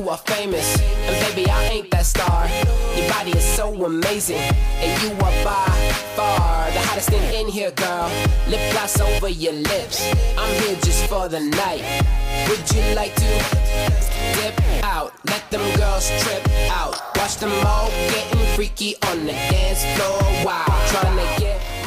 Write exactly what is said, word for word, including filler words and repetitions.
are famous, and baby, I ain't that star. Your body is so amazing, and you are by far the hottest thing in here, girl. Lip gloss over your lips, I'm here just for the night. Would you like to dip out? Let them girls trip out. Watch them all getting freaky on the dance floor. Wow, trying to get